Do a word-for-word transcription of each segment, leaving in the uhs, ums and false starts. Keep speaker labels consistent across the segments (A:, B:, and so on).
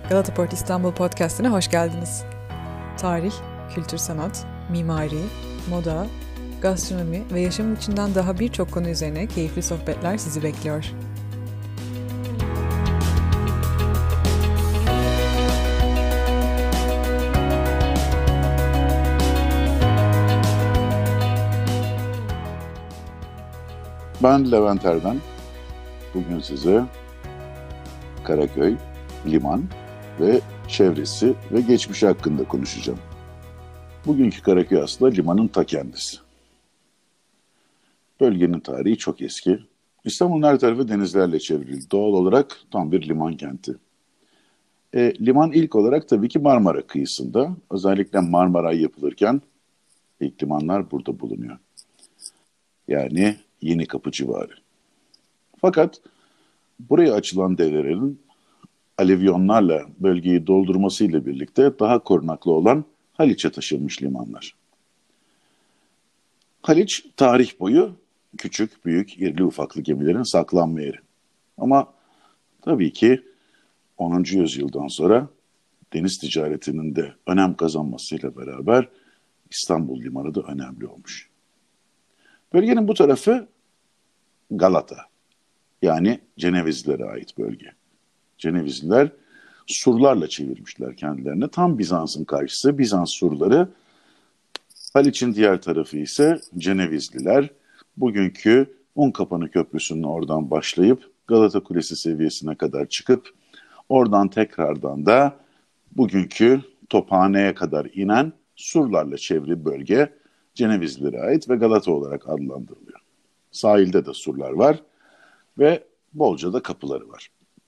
A: Galata Port İstanbul Podcast'ine hoş geldiniz. Tarih, kültür sanat, mimari, moda, gastronomi ve yaşamın içinden daha birçok konu üzerine keyifli sohbetler sizi bekliyor.
B: Ben Levent Erden. Bugün size Karaköy, liman ve çevresi ve geçmişi hakkında konuşacağım. Bugünkü Karaköy aslında limanın ta kendisi. Bölgenin tarihi çok eski. İstanbul'un her tarafı denizlerle çevrili. Doğal olarak tam bir liman kenti. E, liman ilk olarak tabii ki Marmara kıyısında. Özellikle Marmaray yapılırken ilk limanlar burada bulunuyor. Yani Yenikapı civarı. Fakat buraya açılan develerin alüvyonlarla bölgeyi doldurmasıyla birlikte daha korunaklı olan Haliç'e taşınmış limanlar. Haliç tarih boyu küçük, büyük, irili ufaklı gemilerin saklanma yeri. Ama tabii ki onuncu yüzyıldan sonra deniz ticaretinin de önem kazanmasıyla beraber İstanbul limanı da önemli olmuş. Bölgenin bu tarafı Galata, yani Cenevizlilere ait bölge. Cenevizliler surlarla çevirmişler kendilerini. Tam Bizans'ın karşısı, Bizans surları. Haliç'in diğer tarafı ise Cenevizliler. Bugünkü Unkapanı Köprüsü'nün oradan başlayıp Galata Kulesi seviyesine kadar çıkıp oradan tekrardan da bugünkü Tophane'ye kadar inen surlarla çevrili bölge Cenevizlilere ait ve Galata olarak adlandırılıyor. Sahilde de surlar var ve bolca da kapıları var.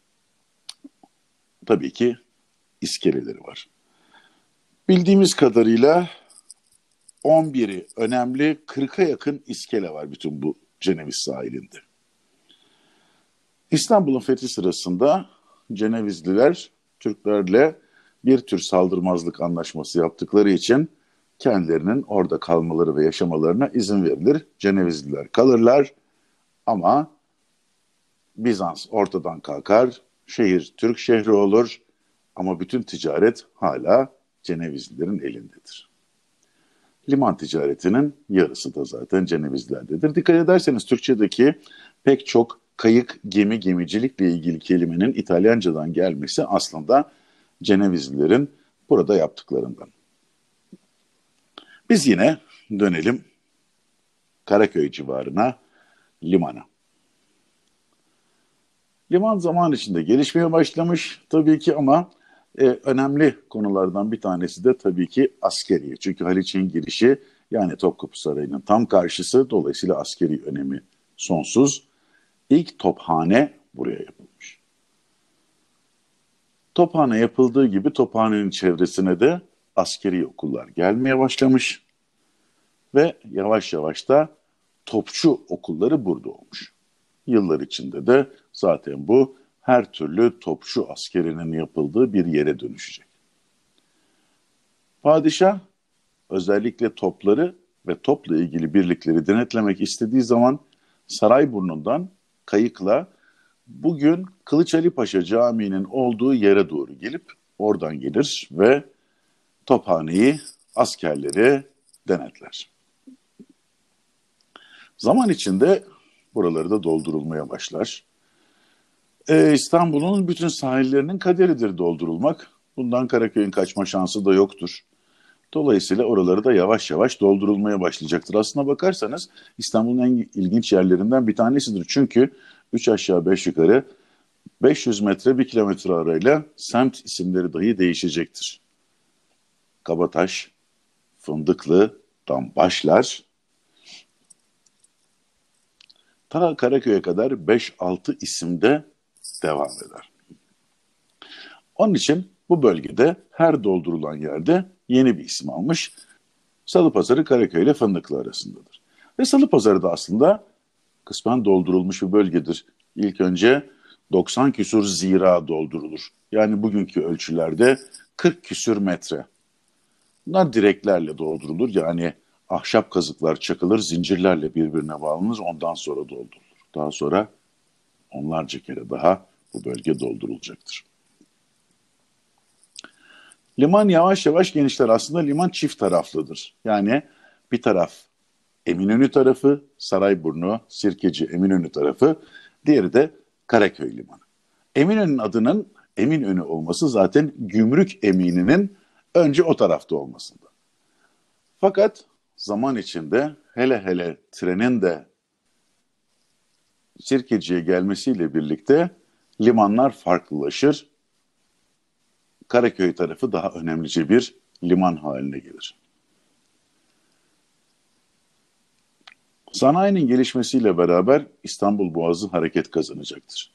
B: Tabii ki iskeleleri var. Bildiğimiz kadarıyla on biri önemli, kırka yakın iskele var bütün bu Ceneviz sahilinde. İstanbul'un fethi sırasında Cenevizliler Türklerle bir tür saldırmazlık anlaşması yaptıkları için kendilerinin orada kalmaları ve yaşamalarına izin verilir. Cenevizliler kalırlar ama Bizans ortadan kalkar, şehir Türk şehri olur ama bütün ticaret hala Cenevizlilerin elindedir. Liman ticaretinin yarısı da zaten Cenevizlerdedir. Dikkat ederseniz Türkçedeki pek çok kayık, gemi, gemicilikle ilgili kelimenin İtalyancadan gelmesi aslında Cenevizlilerin burada yaptıklarından. Biz yine dönelim Karaköy civarına, limana. Liman zaman içinde gelişmeye başlamış tabii ki ama e, önemli konulardan bir tanesi de tabii ki askeri. Çünkü Haliç'in girişi yani Topkapı Sarayı'nın tam karşısı, dolayısıyla askeri önemi sonsuz. İlk tophane buraya yapılmış. Tophane yapıldığı gibi Tophane'nin çevresine de askeri okullar gelmeye başlamış ve yavaş yavaş da topçu okulları burada olmuş. Yıllar içinde de zaten bu her türlü topçu askerinin yapıldığı bir yere dönüşecek. Padişah özellikle topları ve topla ilgili birlikleri denetlemek istediği zaman Sarayburnu'ndan kayıkla bugün Kılıç Ali Paşa Camii'nin olduğu yere doğru gelip oradan gelir ve tophaneyi, askerleri denetler. Zaman içinde buraları da doldurulmaya başlar. Ee, İstanbul'un bütün sahillerinin kaderidir doldurulmak. Bundan Karaköy'ün kaçma şansı da yoktur. Dolayısıyla oraları da yavaş yavaş doldurulmaya başlayacaktır. Aslına bakarsanız İstanbul'un en ilginç yerlerinden bir tanesidir. Çünkü üç aşağı beş yukarı beş yüz metre bir kilometre arayla semt isimleri dahi değişecektir. Kabataş, Fındıklı'dan başlar. Ta Karaköy'e kadar beş altı isimde devam eder. Onun için bu bölgede her doldurulan yerde yeni bir isim almış. Salıpazarı Karaköy ile Fındıklı arasındadır. Ve Salıpazarı da aslında kısmen doldurulmuş bir bölgedir. İlk önce doksan küsur zira doldurulur. Yani bugünkü ölçülerde kırk küsür metre. Bunlar direklerle doldurulur. Yani ahşap kazıklar çakılır, zincirlerle birbirine bağlanır, ondan sonra doldurulur. Daha sonra onlarca kere daha bu bölge doldurulacaktır. Liman yavaş yavaş genişler. Aslında liman çift taraflıdır. Yani bir taraf Eminönü tarafı, Sarayburnu, Sirkeci, Eminönü tarafı, diğeri de Karaköy Limanı. Eminönü'nün adının Eminönü olması zaten gümrük emininin önce o tarafta olmasında. Fakat zaman içinde hele hele trenin de Sirkeci'ye gelmesiyle birlikte limanlar farklılaşır. Karaköy tarafı daha önemlice bir liman haline gelir. Sanayinin gelişmesiyle beraber İstanbul Boğazı hareket kazanacaktır.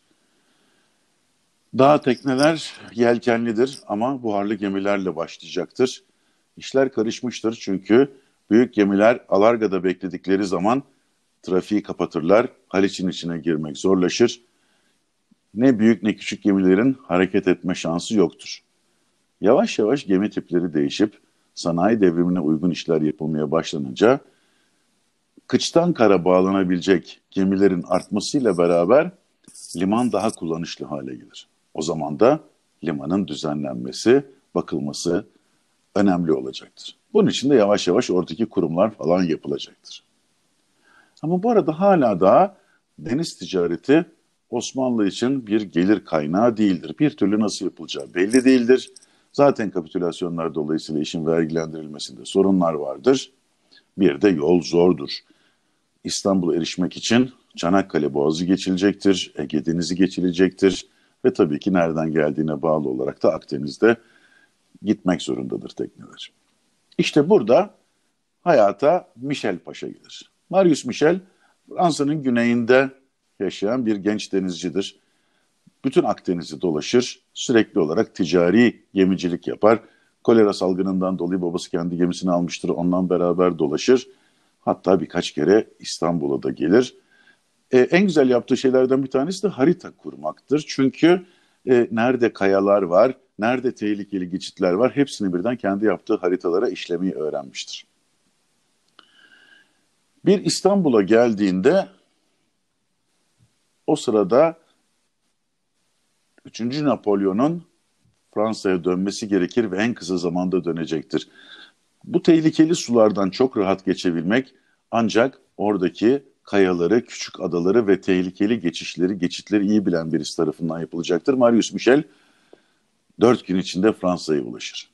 B: Daha tekneler yelkenlidir ama buharlı gemilerle başlayacaktır. İşler karışmıştır çünkü büyük gemiler Alarga'da bekledikleri zaman trafiği kapatırlar, Haliç'in içine girmek zorlaşır. Ne büyük ne küçük gemilerin hareket etme şansı yoktur. Yavaş yavaş gemi tipleri değişip sanayi devrimine uygun işler yapılmaya başlanınca kıçtan kara bağlanabilecek gemilerin artmasıyla beraber liman daha kullanışlı hale gelir. O zaman da limanın düzenlenmesi, bakılması önemli olacaktır. Bunun için de yavaş yavaş oradaki kurumlar falan yapılacaktır. Ama bu arada hala daha deniz ticareti Osmanlı için bir gelir kaynağı değildir. Bir türlü nasıl yapılacağı belli değildir. Zaten kapitülasyonlar dolayısıyla işin vergilendirilmesinde sorunlar vardır. Bir de yol zordur. İstanbul'a erişmek için Çanakkale Boğazı geçilecektir, Ege Denizi geçilecektir ve tabii ki nereden geldiğine bağlı olarak da Akdeniz'de gitmek zorundadır tekneler. İşte burada hayata Michel Paşa gelir. Marius Michel, Fransa'nın güneyinde yaşayan bir genç denizcidir. Bütün Akdeniz'i dolaşır, sürekli olarak ticari gemicilik yapar. Kolera salgınından dolayı babası kendi gemisini almıştır, ondan beraber dolaşır. Hatta birkaç kere İstanbul'a da gelir. Ee, en güzel yaptığı şeylerden bir tanesi de harita kurmaktır. Çünkü e, nerede kayalar var, nerede tehlikeli geçitler var, hepsini birden kendi yaptığı haritalara işlemeyi öğrenmiştir. Bir İstanbul'a geldiğinde o sırada üçüncü Napolyon'un Fransa'ya dönmesi gerekir ve en kısa zamanda dönecektir. Bu tehlikeli sulardan çok rahat geçebilmek ancak oradaki kayaları, küçük adaları ve tehlikeli geçişleri, geçitleri iyi bilen birisi tarafından yapılacaktır. Marius Michel dört gün içinde Fransa'ya ulaşır.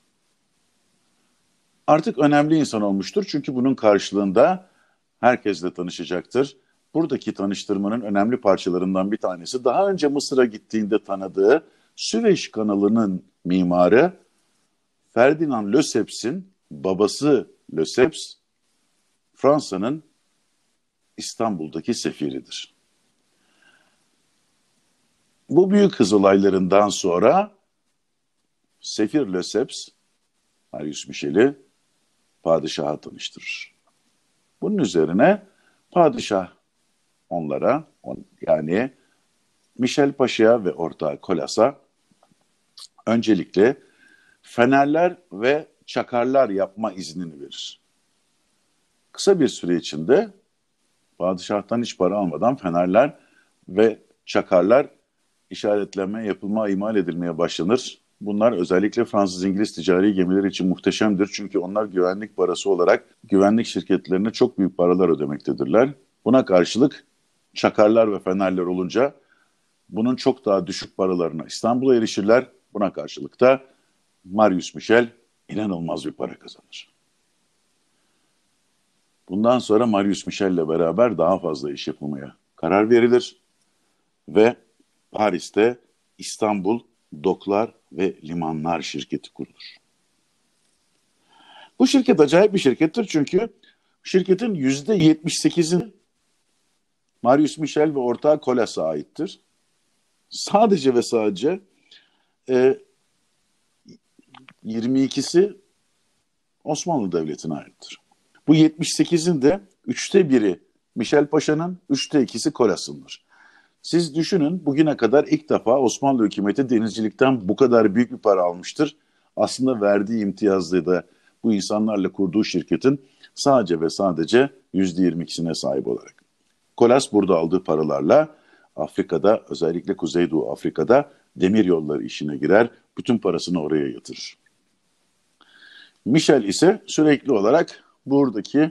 B: Artık önemli insan olmuştur çünkü bunun karşılığında herkesle tanışacaktır. Buradaki tanıştırmanın önemli parçalarından bir tanesi daha önce Mısır'a gittiğinde tanıdığı Süveyş kanalının mimarı Ferdinand Lesseps'in babası Lesseps, Fransa'nın İstanbul'daki sefiridir. Bu büyük hız olaylarından sonra Sefir Lesseps, Marius Michel'i padişaha tanıştırır. Bunun üzerine padişah onlara, yani Michel Paşa'ya ve ortağı Colas'a öncelikle fenerler ve çakarlar yapma iznini verir. Kısa bir süre içinde padişahtan hiç para almadan fenerler ve çakarlar işaretlenme, yapılma, imal edilmeye başlanır. Bunlar özellikle Fransız-İngiliz ticari gemileri için muhteşemdir. Çünkü onlar güvenlik parası olarak güvenlik şirketlerine çok büyük paralar ödemektedirler. Buna karşılık çakarlar ve fenerler olunca bunun çok daha düşük paralarına İstanbul'a erişirler. Buna karşılık da Marius Michel inanılmaz bir para kazanır. Bundan sonra Marius Michel'le beraber daha fazla iş yapılmaya karar verilir ve Paris'te İstanbul Doklar ve Limanlar Şirketi kurulur. Bu şirket acayip bir şirkettir çünkü şirketin yüzde yetmiş sekizi Marius Michel ve ortağı Colas'a aittir. Sadece ve sadece e, yirmi ikisi Osmanlı Devleti'ne aittir. Bu yetmiş sekizin de üçte biri Michel Paşa'nın, üçte ikisi Colas'ındır. Siz düşünün, bugüne kadar ilk defa Osmanlı hükümeti denizcilikten bu kadar büyük bir para almıştır. Aslında verdiği imtiyazlı da bu insanlarla kurduğu şirketin sadece ve sadece yüzde yirmi ikisine sahip olarak. Colas burada aldığı paralarla Afrika'da, özellikle Kuzeydoğu Afrika'da demir yolları işine girer, bütün parasını oraya yatırır. Michel ise sürekli olarak buradaki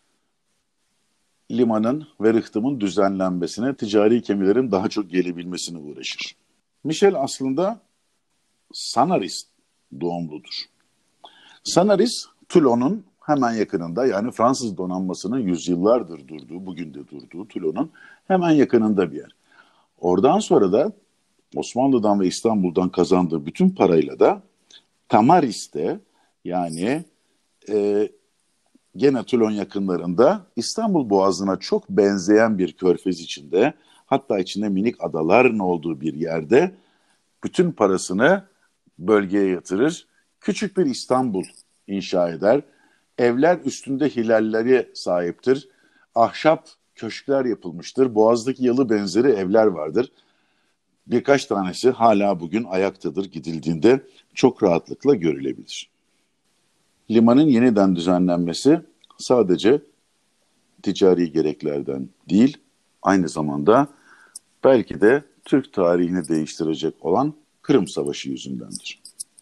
B: limanın ve rıhtımın düzenlenmesine, ticari gemilerin daha çok gelebilmesine uğraşır. Michel aslında Sanarız doğumludur. Sanarız, Toulon'un hemen yakınında, yani Fransız donanmasının yüzyıllardır durduğu, bugün de durduğu Toulon'un hemen yakınında bir yer. Oradan sonra da Osmanlı'dan ve İstanbul'dan kazandığı bütün parayla da Tamaris'te, yani e, gene Toulon yakınlarında İstanbul Boğazı'na çok benzeyen bir körfez içinde, hatta içinde minik adaların olduğu bir yerde bütün parasını bölgeye yatırır. Küçük bir İstanbul inşa eder. Evler üstünde hilalleri sahiptir. Ahşap köşkler yapılmıştır. Boğaz'daki yalı benzeri evler vardır. Birkaç tanesi hala bugün ayaktadır, gidildiğinde çok rahatlıkla görülebilir. Limanın yeniden düzenlenmesi sadece ticari gereklerden değil, aynı zamanda belki de Türk tarihini değiştirecek olan Kırım Savaşı yüzündendir.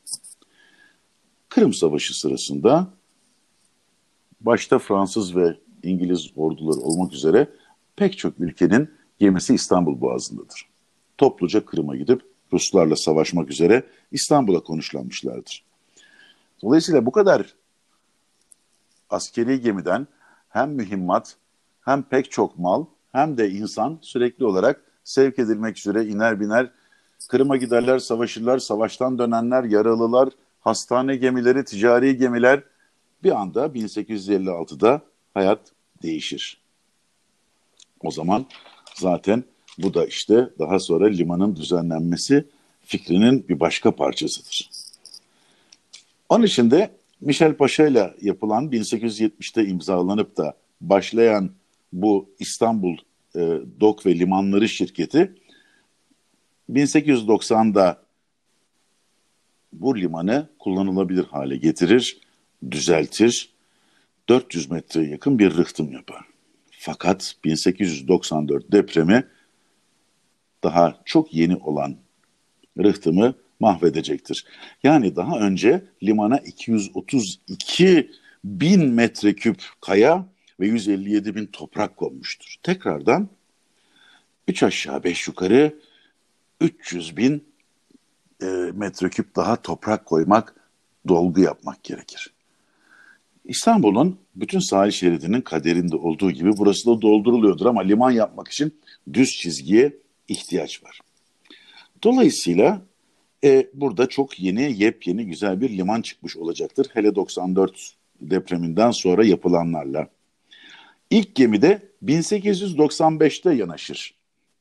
B: Kırım Savaşı sırasında başta Fransız ve İngiliz orduları olmak üzere pek çok ülkenin gemisi İstanbul Boğazı'ndadır. Topluca Kırım'a gidip Ruslarla savaşmak üzere İstanbul'a konuşlanmışlardır. Dolayısıyla bu kadar askeri gemiden hem mühimmat, hem pek çok mal, hem de insan sürekli olarak sevk edilmek üzere iner biner Kırım'a giderler, savaşırlar, savaştan dönenler, yaralılar, hastane gemileri, ticari gemiler. Bir anda bin sekiz yüz elli altıda hayat değişir. O zaman zaten bu da işte daha sonra limanın düzenlenmesi fikrinin bir başka parçasıdır. Onun için de Michel Paşa ile yapılan bin sekiz yüz yetmişte imzalanıp da başlayan bu İstanbul e, Dok ve Limanları şirketi bin sekiz yüz doksanda bu limanı kullanılabilir hale getirir, düzeltir, dört yüz metreye yakın bir rıhtım yapar. Fakat bin sekiz yüz doksan dört depremi daha çok yeni olan rıhtımı mahvedecektir. Yani daha önce limana iki yüz otuz iki bin metreküp kaya ve yüz elli yedi bin toprak konmuştur. Tekrardan üç aşağı beş yukarı üç yüz bin e, metreküp daha toprak koymak, dolgu yapmak gerekir. İstanbul'un bütün sahil şeridinin kaderinde olduğu gibi burası da dolduruluyordur ama liman yapmak için düz çizgiye ihtiyaç var. Dolayısıyla e, burada çok yeni, yepyeni güzel bir liman çıkmış olacaktır. Hele doksan dört depreminden sonra yapılanlarla. İlk gemi de bin sekiz yüz doksan beşte yanaşır.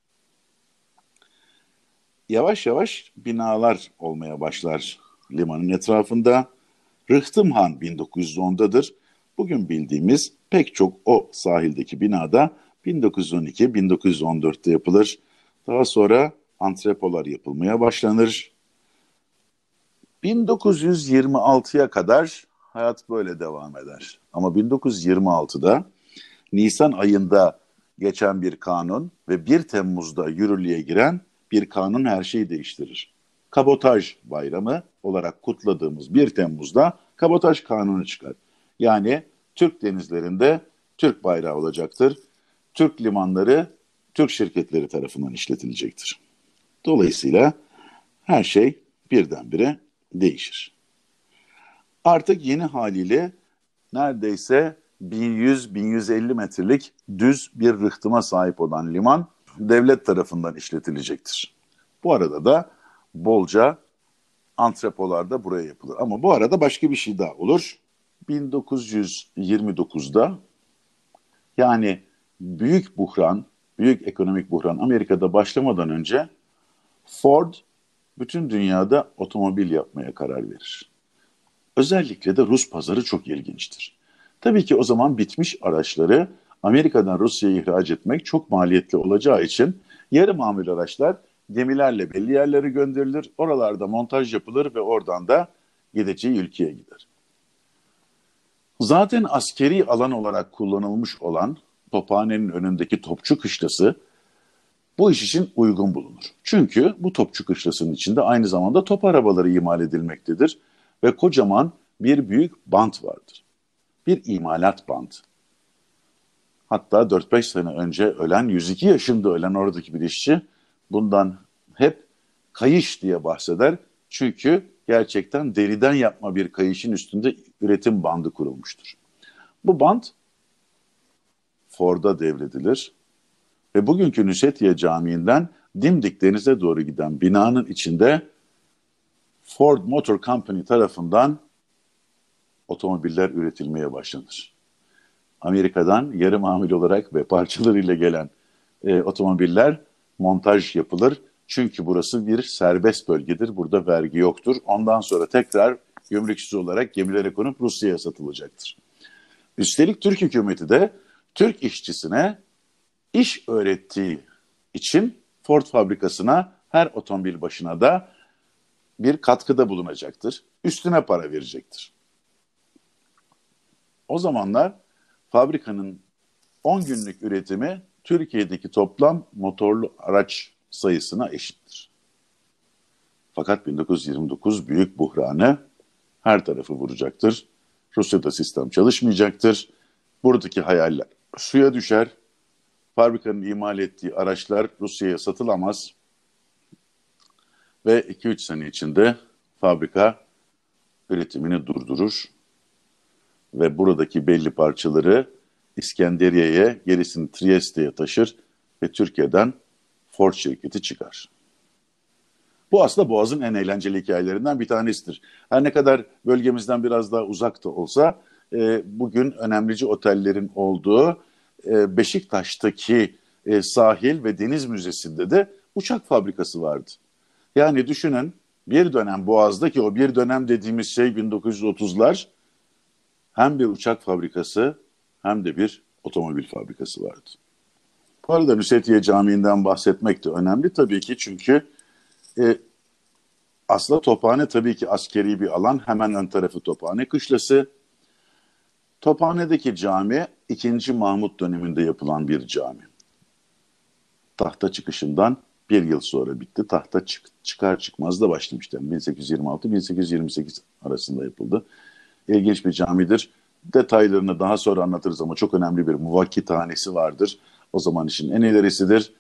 B: Yavaş yavaş binalar olmaya başlar limanın etrafında. Rıhtım Han bin dokuz yüz ondadır. Bugün bildiğimiz pek çok o sahildeki binada bin dokuz yüz on iki bin dokuz yüz on dörtte yapılır. Daha sonra antrepolar yapılmaya başlanır. bin dokuz yüz yirmi altıya kadar hayat böyle devam eder. Ama bin dokuz yüz yirmi altıda Nisan ayında geçen bir kanun ve bir Temmuz'da yürürlüğe giren bir kanun her şeyi değiştirir. Kabotaj bayramı olarak kutladığımız bir Temmuz'da kabotaj kanunu çıkar. Yani Türk denizlerinde Türk bayrağı olacaktır. Türk limanları Türk şirketleri tarafından işletilecektir. Dolayısıyla her şey birdenbire değişir. Artık yeni haliyle neredeyse bin yüz bin yüz elli metrelik düz bir rıhtıma sahip olan liman devlet tarafından işletilecektir. Bu arada da bolca antrepolar da buraya yapılır. Ama bu arada başka bir şey daha olur. bin dokuz yüz yirmi dokuzda yani büyük buhran, büyük ekonomik buhran Amerika'da başlamadan önce Ford bütün dünyada otomobil yapmaya karar verir. Özellikle de Rus pazarı çok ilginçtir. Tabii ki o zaman bitmiş araçları Amerika'dan Rusya'ya ihraç etmek çok maliyetli olacağı için yarı mamul araçlar gemilerle belli yerlere gönderilir. Oralarda montaj yapılır ve oradan da gideceği ülkeye gider. Zaten askeri alan olarak kullanılmış olan Tophane'nin önündeki Topçu Kışlası bu iş için uygun bulunur. Çünkü bu Topçu Kışlası'nın içinde aynı zamanda top arabaları imal edilmektedir. Ve kocaman bir büyük bant vardır. Bir imalat bantı. Hatta dört beş sene önce ölen, yüz iki yaşında ölen oradaki bir işçi bundan hep kayış diye bahseder. Çünkü gerçekten deriden yapma bir kayışın üstünde üretim bandı kurulmuştur. Bu bant Ford'a devredilir ve bugünkü Nusretiye Camii'nden dimdik denize doğru giden binanın içinde Ford Motor Company tarafından otomobiller üretilmeye başlanır. Amerika'dan yarı mamul olarak ve parçalarıyla gelen e, otomobiller montaj yapılır. Çünkü burası bir serbest bölgedir. Burada vergi yoktur. Ondan sonra tekrar gümrüksüz olarak gemilere konup Rusya'ya satılacaktır. Üstelik Türk hükümeti de Türk işçisine iş öğrettiği için Ford fabrikasına her otomobil başına da bir katkıda bulunacaktır. Üstüne para verecektir. O zamanlar fabrikanın on günlük üretimi Türkiye'deki toplam motorlu araç sayısına eşittir. Fakat bin dokuz yüz yirmi dokuz büyük buhranı her tarafı vuracaktır. Rusya'da sistem çalışmayacaktır. Buradaki hayaller suya düşer. Fabrikanın imal ettiği araçlar Rusya'ya satılamaz. Ve iki üç sene içinde fabrika üretimini durdurur. Ve buradaki belli parçaları İskenderiye'ye, gerisini Trieste'ye taşır ve Türkiye'den Ford şirketi çıkar. Bu aslında Boğaz'ın en eğlenceli hikayelerinden bir tanesidir. Her ne kadar bölgemizden biraz daha uzak da olsa, e, bugün önemlici otellerin olduğu e, Beşiktaş'taki e, sahil ve deniz müzesinde de uçak fabrikası vardı. Yani düşünün, bir dönem Boğaz'daki o bir dönem dediğimiz şey bin dokuz yüz otuzlar, hem bir uçak fabrikası hem de bir otomobil fabrikası vardı. Bu arada Nusretiye Camii'nden bahsetmek de önemli tabii ki, çünkü e, aslında Tophane tabii ki askeri bir alan. Hemen ön tarafı Tophane Kışlası. Tophane'deki cami ikinci Mahmut döneminde yapılan bir cami. Tahta çıkışından bir yıl sonra bitti. Tahta çık, çıkar çıkmaz da başlamıştı. Yani bin sekiz yüz yirmi altı bin sekiz yüz yirmi sekiz arasında yapıldı. İlginç bir camidir. Detaylarını daha sonra anlatırız ama çok önemli bir muvakkithanesi vardır. O zaman işin en ilerisidir.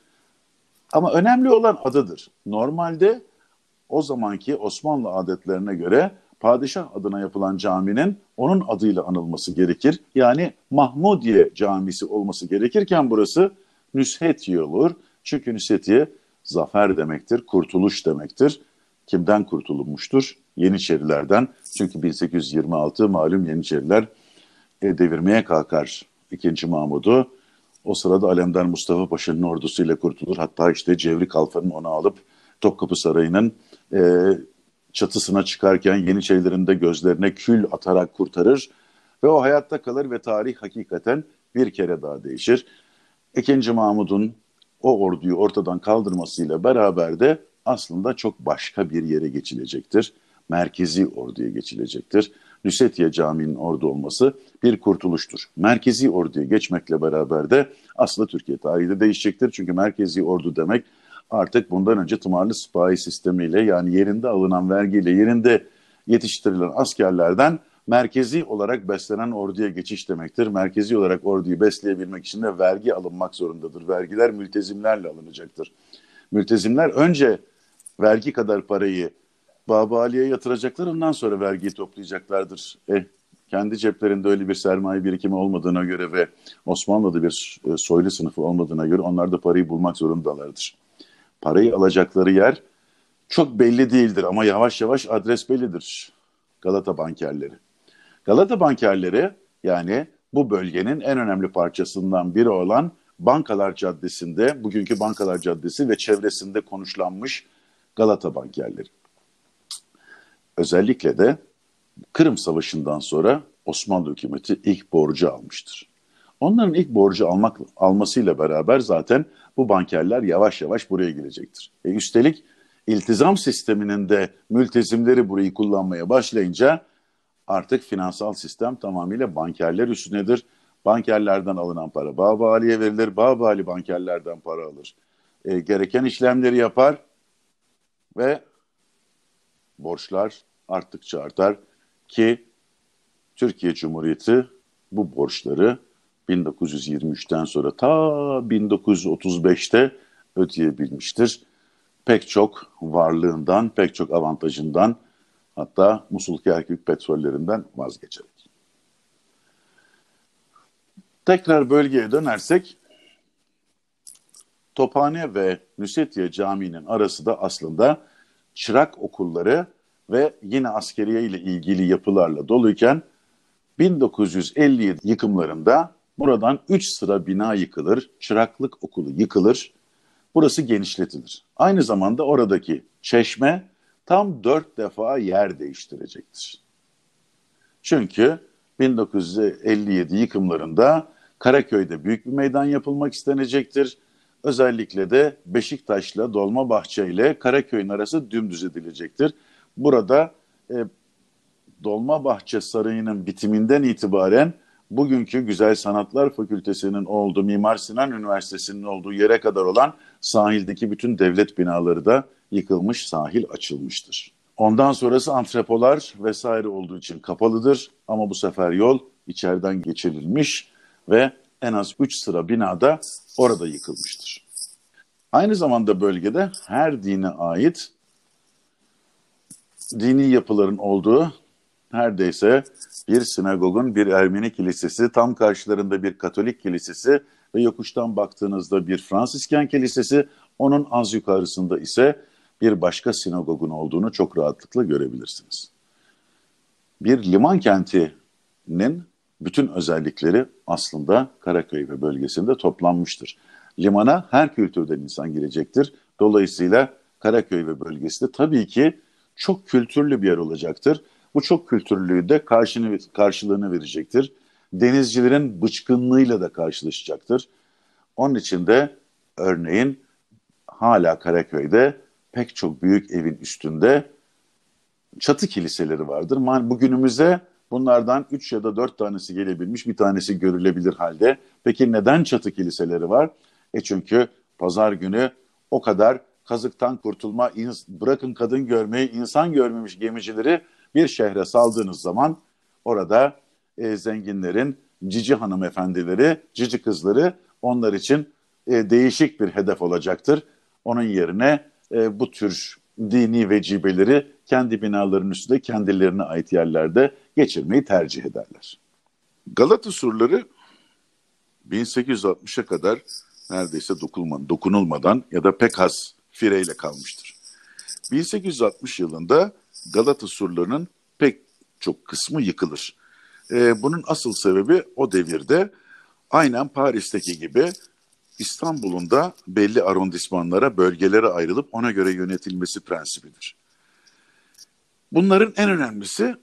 B: Ama önemli olan adıdır. Normalde o zamanki Osmanlı adetlerine göre padişah adına yapılan caminin onun adıyla anılması gerekir. Yani Mahmudiye Camisi olması gerekirken burası Nusretiye olur. Çünkü Nusretiye zafer demektir, kurtuluş demektir. Kimden kurtulmuştur? Yeniçerilerden. Çünkü bin sekiz yüz yirmi altı malum Yeniçeriler e, devirmeye kalkar ikinci Mahmud'u. O sırada Alemdar Mustafa Paşa'nın ordusuyla kurtulur. Hatta işte Cevri Kalfa'nın onu alıp Topkapı Sarayı'nın e, çatısına çıkarken Yeniçerilerin de gözlerine kül atarak kurtarır. Ve o hayatta kalır ve tarih hakikaten bir kere daha değişir. İkinci Mahmud'un o orduyu ortadan kaldırmasıyla beraber de aslında çok başka bir yere geçilecektir. Merkezi orduya geçilecektir. Nusretiye Camii'nin ordu olması bir kurtuluştur. Merkezi orduya geçmekle beraber de aslında Türkiye tarihi de değişecektir. Çünkü merkezi ordu demek artık bundan önce tımarlı sipahi sistemiyle, yani yerinde alınan vergiyle yerinde yetiştirilen askerlerden merkezi olarak beslenen orduya geçiş demektir. Merkezi olarak orduyu besleyebilmek için de vergi alınmak zorundadır. Vergiler mültezimlerle alınacaktır. Mültezimler önce vergi kadar parayı Babali'ye yatıracaklar, ondan sonra vergiyi toplayacaklardır. E, kendi ceplerinde öyle bir sermaye birikimi olmadığına göre ve Osmanlı'da bir e, soylu sınıfı olmadığına göre onlar da parayı bulmak zorundalardır. Parayı alacakları yer çok belli değildir ama yavaş yavaş adres bellidir. Galata bankerleri. Galata bankerleri, yani bu bölgenin en önemli parçasından biri olan Bankalar Caddesi'nde, bugünkü Bankalar Caddesi ve çevresinde konuşlanmış Galata bankerleri. Özellikle de Kırım Savaşı'ndan sonra Osmanlı hükümeti ilk borcu almıştır. Onların ilk borcu almak almasıyla beraber zaten bu bankerler yavaş yavaş buraya girecektir. E üstelik iltizam sisteminin de mültezimleri burayı kullanmaya başlayınca artık finansal sistem tamamıyla bankerler üstünedir. Bankerlerden alınan para Babali'ye verilir, Babali bankerlerden para alır. E, gereken işlemleri yapar ve borçlar arttıkça artar ki Türkiye Cumhuriyeti bu borçları bin dokuz yüz yirmi üçten sonra ta bin dokuz yüz otuz beşte ödeyebilmiştir. Pek çok varlığından, pek çok avantajından, hatta Musul Kerkük petrollerinden vazgeçerek. Tekrar bölgeye dönersek, Tophane ve Nusretiye Camii'nin arası da aslında çırak okulları ve yine askeriye ile ilgili yapılarla doluyken bin dokuz yüz elli yedi yıkımlarında buradan üç sıra bina yıkılır, çıraklık okulu yıkılır, burası genişletilir. Aynı zamanda oradaki çeşme tam dört defa yer değiştirecektir. Çünkü bin dokuz yüz elli yedi yıkımlarında Karaköy'de büyük bir meydan yapılmak istenecektir. Özellikle de Beşiktaş'la Dolmabahçe ile Karaköy'ün arası dümdüz edilecektir. Burada e, Dolmabahçe Sarayı'nın bitiminden itibaren bugünkü Güzel Sanatlar Fakültesi'nin olduğu, Mimar Sinan Üniversitesi'nin olduğu yere kadar olan sahildeki bütün devlet binaları da yıkılmış, sahil açılmıştır. Ondan sonrası antrepolar vesaire olduğu için kapalıdır ama bu sefer yol içeriden geçirilmiş ve en az üç sıra binada orada yıkılmıştır. Aynı zamanda bölgede her dine ait dini yapıların olduğu neredeyse bir sinagogun, bir Ermeni kilisesi, tam karşılarında bir Katolik kilisesi ve yokuştan baktığınızda bir Fransisken kilisesi, onun az yukarısında ise bir başka sinagogun olduğunu çok rahatlıkla görebilirsiniz. Bir liman kentinin bütün özellikleri aslında Karaköy ve bölgesinde toplanmıştır. Limana her kültürden insan girecektir. Dolayısıyla Karaköy ve bölgesi de tabii ki çok kültürlü bir yer olacaktır. Bu çok kültürlüğü de karşını, karşılığını verecektir. Denizcilerin bıçkınlığıyla da karşılaşacaktır. Onun için de örneğin hala Karaköy'de pek çok büyük evin üstünde çatı kiliseleri vardır. Bugünümüze bunlardan üç ya da dört tanesi gelebilmiş, bir tanesi görülebilir halde. Peki neden çatı kiliseleri var? E çünkü pazar günü o kadar kazıktan kurtulma, bırakın kadın görmeyi, insan görmemiş gemicileri bir şehre saldığınız zaman orada e, zenginlerin cici hanımefendileri, cici kızları onlar için e, değişik bir hedef olacaktır. Onun yerine e, bu tür dini vecibeleri kendi binalarının üstünde kendilerine ait yerlerde geçirmeyi tercih ederler. Galata surları bin sekiz yüz altmışa kadar neredeyse dokunulmadan ya da pek az fireyle kalmıştır. bin sekiz yüz altmış yılında Galata surlarının pek çok kısmı yıkılır. Ee, bunun asıl sebebi o devirde aynen Paris'teki gibi İstanbul'un da belli arondismanlara, bölgelere ayrılıp ona göre yönetilmesi prensibidir. Bunların en önemlisi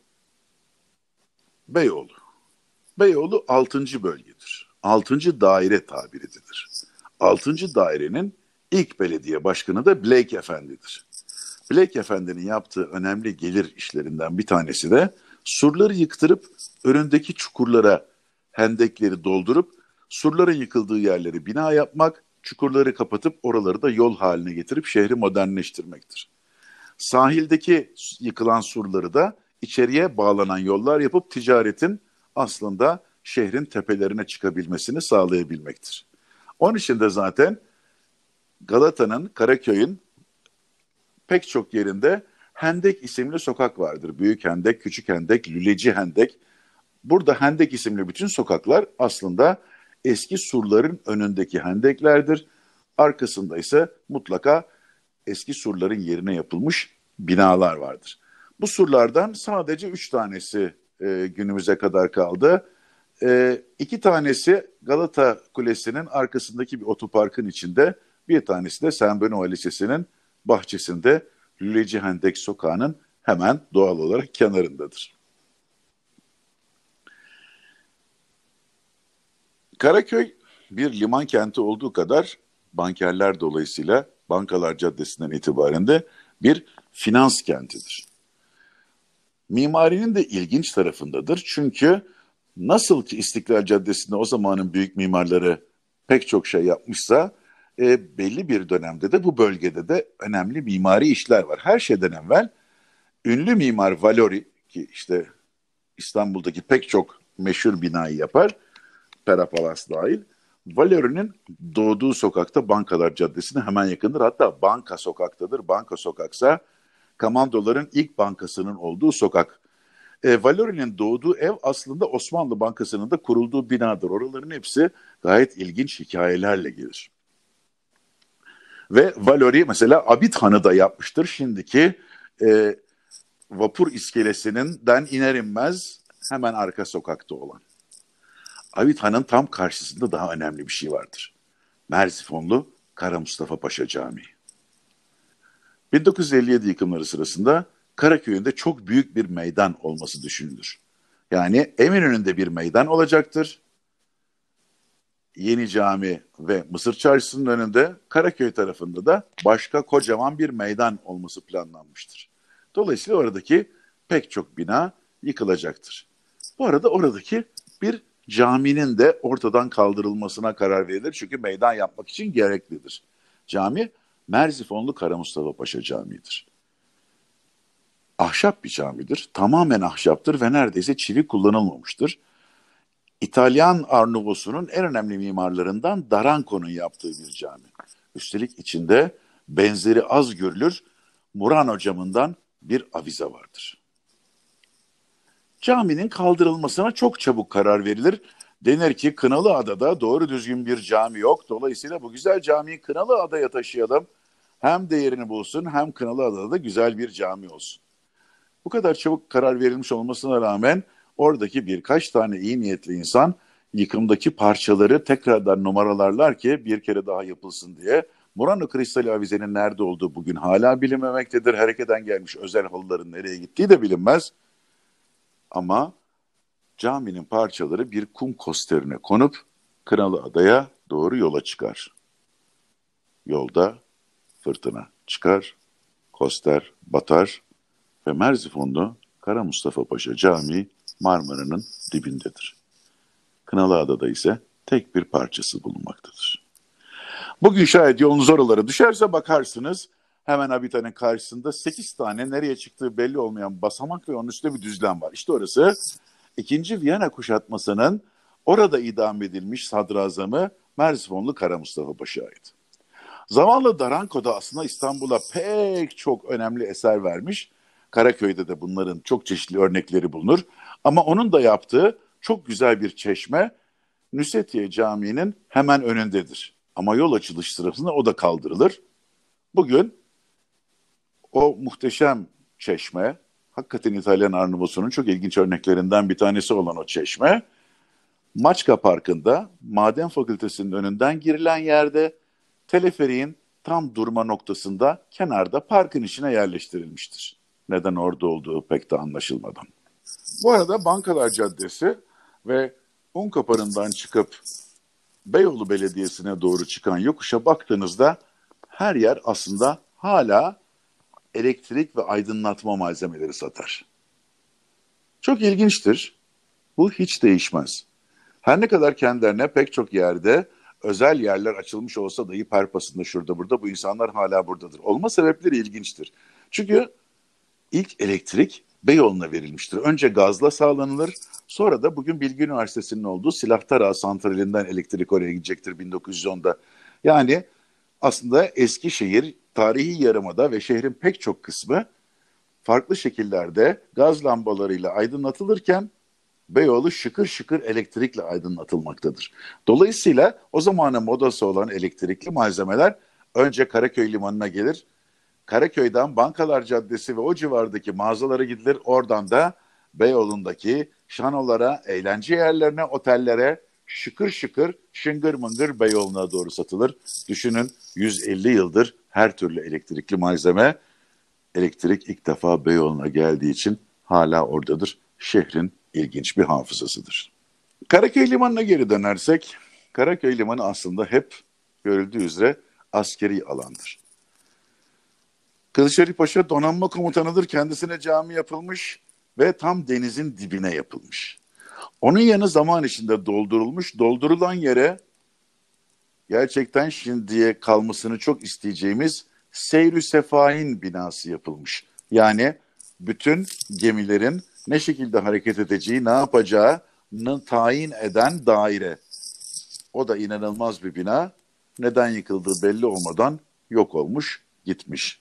B: Beyoğlu. Beyoğlu altıncı bölgedir. altıncı daire tabir edilir. altıncı dairenin ilk belediye başkanı da Blake Efendi'dir. Blake Efendi'nin yaptığı önemli gelir işlerinden bir tanesi de surları yıktırıp önündeki çukurlara hendekleri doldurup surların yıkıldığı yerleri bina yapmak, çukurları kapatıp oraları da yol haline getirip şehri modernleştirmektir. Sahildeki yıkılan surları da içeriye bağlanan yollar yapıp ticaretin aslında şehrin tepelerine çıkabilmesini sağlayabilmektir. Onun için de zaten Galata'nın, Karaköy'ün pek çok yerinde Hendek isimli sokak vardır. Büyük Hendek, Küçük Hendek, Lüleci Hendek. Burada Hendek isimli bütün sokaklar aslında eski surların önündeki hendeklerdir. Arkasında ise mutlaka eski surların yerine yapılmış binalar vardır. Bu surlardan sadece üç tanesi e, günümüze kadar kaldı. E, iki tanesi Galata Kulesi'nin arkasındaki bir otoparkın içinde, bir tanesi de Saint Benoît Lisesi'nin bahçesinde Lüleci Hendek Sokağı'nın hemen doğal olarak kenarındadır. Karaköy bir liman kenti olduğu kadar bankerler dolayısıyla Bankalar Caddesi'nden itibaren de bir finans kentidir. Mimarinin de ilginç tarafındadır. Çünkü nasıl ki İstiklal Caddesi'nde o zamanın büyük mimarları pek çok şey yapmışsa, e, belli bir dönemde de bu bölgede de önemli mimari işler var. Her şeyden evvel ünlü mimar Valori, ki işte İstanbul'daki pek çok meşhur binayı yapar. Pera Palas dahil. Valori'nin doğduğu sokakta Bankalar Caddesi'ne hemen yakındır. Hatta Banka Sokak'tadır. Banka Sokak'sa Kamandoların ilk bankasının olduğu sokak. E, Valori'nin doğduğu ev aslında Osmanlı Bankası'nın da kurulduğu binadır. Oraların hepsi gayet ilginç hikayelerle gelir. Ve Valori mesela Abid Han'ı da yapmıştır. Şimdiki e, vapur iskelesinden iner inmez hemen arka sokakta olan. Abid Han'ın tam karşısında daha önemli bir şey vardır. Merzifonlu Kara Mustafa Paşa Camii. bin dokuz yüz elli yedi yıkımları sırasında Karaköy'ünde çok büyük bir meydan olması düşünülür. Yani Eminönü'nde bir meydan olacaktır. Yeni Cami ve Mısır Çarşısı'nın önünde, Karaköy tarafında da başka kocaman bir meydan olması planlanmıştır. Dolayısıyla oradaki pek çok bina yıkılacaktır. Bu arada oradaki bir caminin de ortadan kaldırılmasına karar verilir. Çünkü meydan yapmak için gereklidir. Cami Merzifonlu Kara Mustafa Paşa Camii'dir. Ahşap bir camidir. Tamamen ahşaptır ve neredeyse çivi kullanılmamıştır. İtalyan Art Nouveau'sunun en önemli mimarlarından Daranco'nun yaptığı bir cami. Üstelik içinde benzeri az görülür Murano camından bir avize vardır. Caminin kaldırılmasına çok çabuk karar verilir. Denir ki Kınalıada'da doğru düzgün bir cami yok. Dolayısıyla bu güzel camiyi Kınalıada'ya taşıyalım. Hem değerini bulsun hem Kınalıada'da da güzel bir cami olsun. Bu kadar çabuk karar verilmiş olmasına rağmen oradaki birkaç tane iyi niyetli insan yıkımdaki parçaları tekrardan numaralarlar ki bir kere daha yapılsın diye. Murano kristali avizenin nerede olduğu bugün hala bilinmemektedir. Harekeden gelmiş özel halıların nereye gittiği de bilinmez. Ama caminin parçaları bir kum kosterine konup Kınalıada'ya doğru yola çıkar. Yolda fırtına çıkar, koster batar ve Merzifonlu Kara Mustafa Paşa Camii Marmara'nın dibindedir. Kınalıada'da ise tek bir parçası bulunmaktadır. Bugün şayet yolunuz oralara düşerse bakarsınız hemen Abid'in karşısında sekiz tane nereye çıktığı belli olmayan basamak ve onun üstünde bir düzlem var. İşte orası ikinci. Viyana kuşatmasının orada idam edilmiş sadrazamı Merzifonlu Kara Mustafa Paşa'ya ait. Zamanla Daranco da aslında İstanbul'a pek çok önemli eser vermiş. Karaköy'de de bunların çok çeşitli örnekleri bulunur. Ama onun da yaptığı çok güzel bir çeşme Nusretiye Camii'nin hemen önündedir. Ama yol açılış sırasında o da kaldırılır. Bugün o muhteşem çeşme, hakikaten İtalyan Art Nouveau'sunun çok ilginç örneklerinden bir tanesi olan o çeşme, Maçka Parkı'nda Maden Fakültesi'nin önünden girilen yerde teleferiğin tam durma noktasında kenarda parkın içine yerleştirilmiştir. Neden orada olduğu pek de anlaşılmadan. Bu arada Bankalar Caddesi ve Unkapanı'ndan çıkıp Beyoğlu Belediyesi'ne doğru çıkan yokuşa baktığınızda her yer aslında hala elektrik ve aydınlatma malzemeleri satar. Çok ilginçtir. Bu hiç değişmez. Her ne kadar kendilerine pek çok yerde özel yerler açılmış olsa dahi Perpas'ında şurada burada bu insanlar hala buradadır. Olma sebepleri ilginçtir. Çünkü ilk elektrik Beyoğlu'na verilmiştir. Önce gazla sağlanılır. Sonra da bugün Bilgi Üniversitesi'nin olduğu Silahtara Santrali'nden elektrik oraya gidecektir bin dokuz yüz onda. Yani aslında Eskişehir, tarihi yarımada ve şehrin pek çok kısmı farklı şekillerde gaz lambalarıyla aydınlatılırken Beyoğlu şıkır şıkır elektrikle aydınlatılmaktadır. Dolayısıyla o zamanın modası olan elektrikli malzemeler önce Karaköy Limanı'na gelir. Karaköy'den Bankalar Caddesi ve o civardaki mağazalara gidilir. Oradan da Beyoğlu'ndaki şanolara, eğlence yerlerine, otellere şıkır şıkır, şıngır mıngır Beyoğlu'na doğru satılır. Düşünün yüz elli yıldır her türlü elektrikli malzeme, elektrik ilk defa Beyoğlu'na geldiği için hala oradadır. Şehrin ilginç bir hafızasıdır. Karaköy Limanı'na geri dönersek, Karaköy Limanı aslında hep görüldüğü üzere askeri alandır. Kılıçdaroğlu Paşa donanma komutanıdır, kendisine cami yapılmış ve tam denizin dibine yapılmış. Onun yanı zaman içinde doldurulmuş, doldurulan yere gerçekten şimdiye kalmasını çok isteyeceğimiz Seyr-ü Sefahin binası yapılmış. Yani bütün gemilerin ne şekilde hareket edeceği, ne yapacağını tayin eden daire. O da inanılmaz bir bina. Neden yıkıldığı belli olmadan yok olmuş, gitmiş.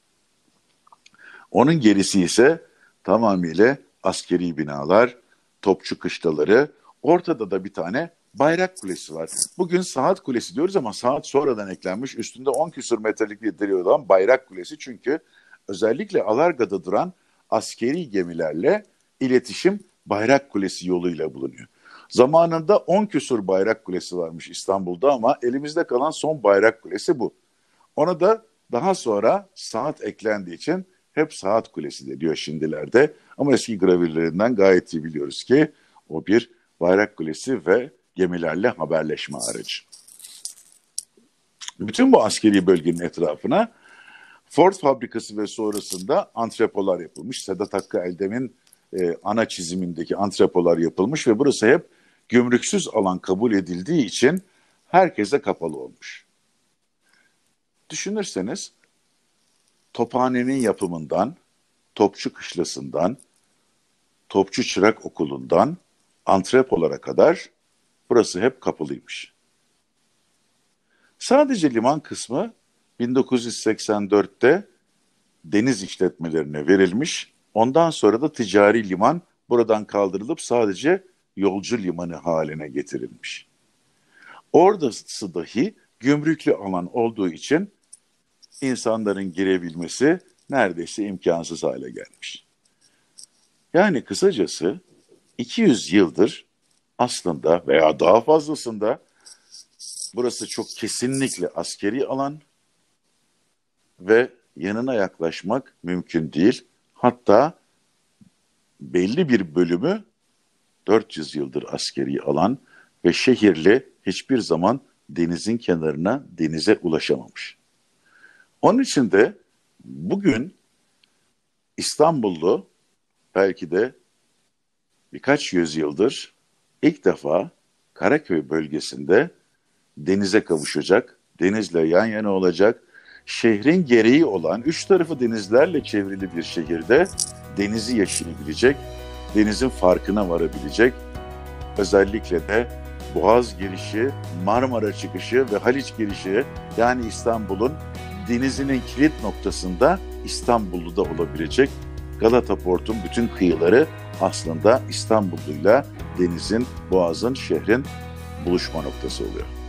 B: Onun gerisi ise tamamıyla askeri binalar, topçu kışlaları. Ortada da bir tane bayrak kulesi var. Bugün saat kulesi diyoruz ama saat sonradan eklenmiş. Üstünde on küsur metrelik bir direği olan bayrak kulesi. Çünkü özellikle Alarga'da duran askeri gemilerle iletişim bayrak kulesi yoluyla bulunuyor. Zamanında on küsur bayrak kulesi varmış İstanbul'da ama elimizde kalan son bayrak kulesi bu. Ona da daha sonra saat eklendiği için hep saat kulesi de diyor şimdilerde. Ama eski gravürlerinden gayet iyi biliyoruz ki o bir bayrak kulesi ve gemilerle haberleşme aracı. Bütün bu askeri bölgenin etrafına Ford fabrikası ve sonrasında antrepolar yapılmış. Sedat Hakkı Eldem'in e, ana çizimindeki antrepolar yapılmış ve burası hep gümrüksüz alan kabul edildiği için herkese kapalı olmuş. Düşünürseniz Tophane'nin yapımından, Topçu Kışlası'ndan, Topçu Çırak Okulu'ndan antrepolara kadar burası hep kapalıymış. Sadece liman kısmı bin dokuz yüz seksen dörtte deniz işletmelerine verilmiş. Ondan sonra da ticari liman buradan kaldırılıp sadece yolcu limanı haline getirilmiş. Orası dahi gümrüklü alan olduğu için insanların girebilmesi neredeyse imkansız hale gelmiş. Yani kısacası iki yüz yıldır aslında veya daha fazlasında burası çok kesinlikle askeri alan ve yanına yaklaşmak mümkün değil. Hatta belli bir bölümü dört yüz yıldır askeri alan ve şehirli hiçbir zaman denizin kenarına, denize ulaşamamış. Onun için de bugün İstanbullu belki de birkaç yüzyıldır ilk defa Karaköy bölgesinde denize kavuşacak, denizle yan yana olacak, şehrin gereği olan üç tarafı denizlerle çevrili bir şehirde denizi yaşayabilecek, denizin farkına varabilecek, özellikle de Boğaz girişi, Marmara çıkışı ve Haliç girişi, yani İstanbul'un denizinin kilit noktasında İstanbullu'da olabilecek. Galata Port'un bütün kıyıları aslında İstanbullu'yla denizin, Boğaz'ın, şehrin buluşma noktası oluyor.